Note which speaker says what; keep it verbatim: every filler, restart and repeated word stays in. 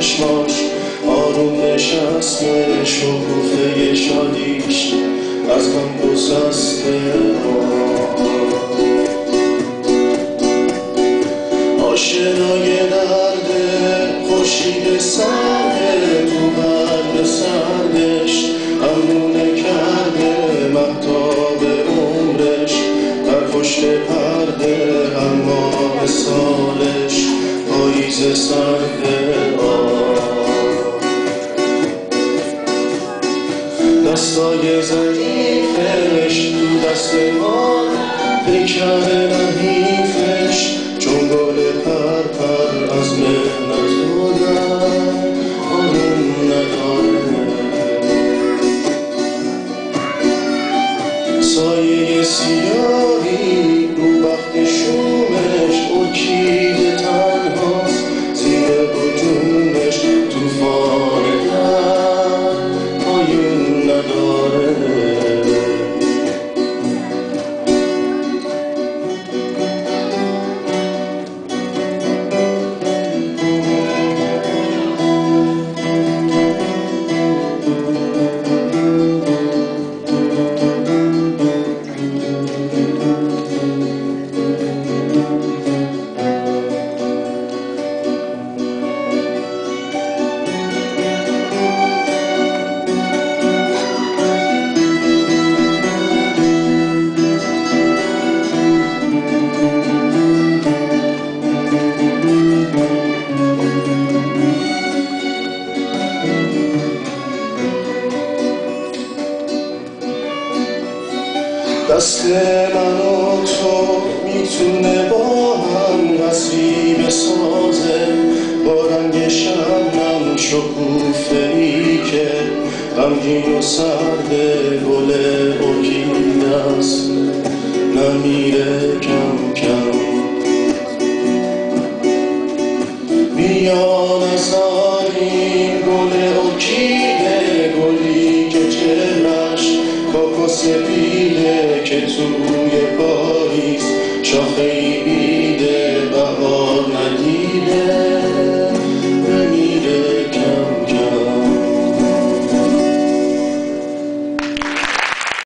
Speaker 1: چشماش آروم نشسته، شکوفه شادیش از من گسسته. آشنای درده خورشید سرده، تو قلب سردش امونه کرده مهتاب عمرش در پشت پرده. هر ماه سالش پاییز سرده. دستای ضعیفش تو دست ما، پیکر نحیفش چون گل پر پر از مهنت بودن آروم نداره. سایه سیاهی رو بخت شومش ارکیده تنهاست زیر هجومش. توفان درد پایون نداره. دست من و تو میتونه با هم نصیب بسازه، با رنگ شبنم شکوفه ای که غمگین و سرد گل ارکیده است نمیره کم.